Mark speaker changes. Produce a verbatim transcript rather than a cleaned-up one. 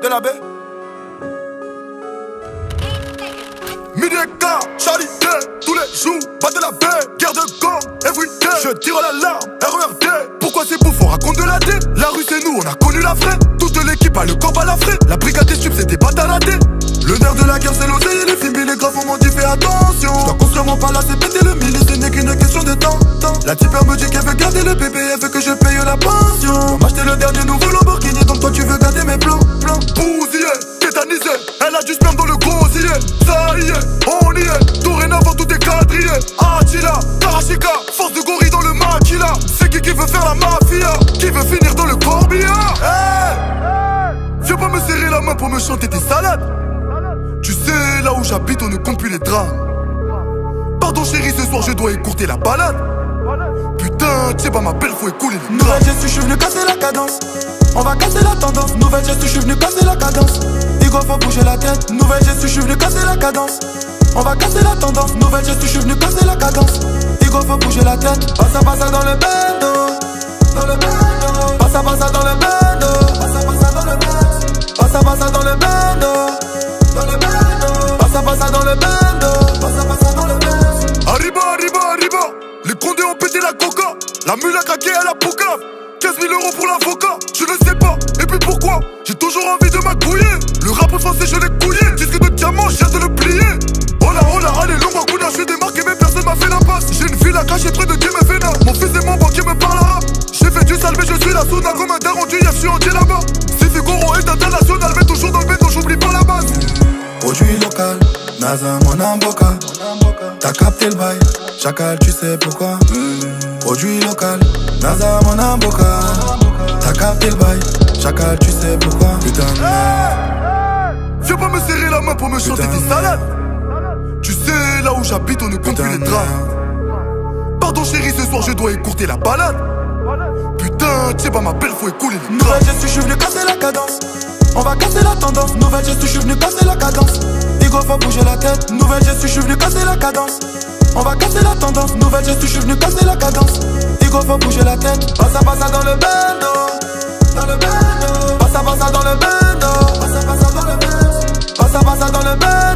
Speaker 1: de la baie. Mideka, Charlie Day, tous les jours, bas de la baie, guerre de gang, everyday. Je tire l'alarme, R E R D. Pourquoi c'est beau, on raconte de la dé. La rue c'est nous, on a connu la vraie. Toute l'équipe a le corps à la frais. La brigade des stupes, c'est des bâtards à dé. Le nerf de la guerre, c'est l'oseille. Les films, les graves, on m'en dit fais attention. Je dois construire mon palace et péter le mille. Ce n'est qu'une question de temps. La type me dit qu'elle veut garder le bébé, elle veut que je paye la pension. M'acheter le dernier nouveau Lamborghini, donc toi tu veux garder mes plans. plans. Bousillé, tétanisé, elle a du sperme dans le gosier. Ça y est, on y est, dorénavant tout est quadrillé. Attila, Karashika, force de gorille dans le maquila. C'est qui qui veut faire la mafia, qui veut finir dans le corbillard. Hey, viens pas me serrer la main pour me chanter tes salades. Tu sais, là où j'habite, on ne compte plus les drames. Pardon chérie, ce soir je dois écourter la balade. Putain, tu sais pas ma belle, faut écouler les
Speaker 2: Nouvelle geste, je suis venu casser la cadence. On va casser la tendance. Nouvelle geste, je suis venu casser la cadence. Digo, faut bouger la tête. Nouvelle geste, je suis venu casser la cadence. On va casser la tendance. Nouvelle geste, je suis venu casser la cadence. Digo, faut bouger la tête. Passa, passa dans le bendo. Dans le bendo. Passa, passa dans le bendo. Passa, passa dans le bendo. Passa, passa dans le bendo. Dans le bendo. Passa, passa dans le bendo. Passa, passa dans le bendo.
Speaker 1: Arriba, arriba, arriba. Les condés ont pété la coca. La mule a craqué à la poucave. quinze mille euros pour l'avocat, je ne sais pas. Et puis pourquoi? J'ai toujours envie de m'accouiller. Le rap français je l'ai couillé. Disque de diamant, je viens de le plier. Oh là, oh là, allez, longue en couleur, je suis démarqué mais personne m'a fait la passe. J'ai une ville à cacher près de Dieu me fait Mon fils et mon banquier me parle arabe. J'ai fait du sale mais je suis la souna comme un daron du F, je suis entier là-bas. C'est Figaro est international mais toujours dans le béton, j'oublie pas la base.
Speaker 2: Produit local, Naza mon amboka. T'as capté le bail, chacal tu sais pourquoi. Produit local, Naza mon amboka. T'as capté le bail, chacal tu sais pourquoi. Putain de merde.
Speaker 1: Viens pas me serrer la main pour me chanter tes salades. Tu sais, là où j'habite, on ne compte plus les drames. Pardon chérie, ce soir je dois écourter la balade. Putain, tu sais pas ma belle, faut écouler les
Speaker 2: Nouvelle geste, je suis venu casser la cadence. On va casser la tendance. Nouvelle geste, je suis venu casser la cadence. Digo, faut bouger la tête. Nouvelle geste, je suis venu casser la cadence. On va casser la tendance. Nouvelle geste, je suis venu casser la cadence. Digo, faut bouger la tête. Passa, passa dans le bendo. Dans le bendo. Passa, passa dans le bendo. Passa, passa dans le bendo. Passa, passa dans le bendo.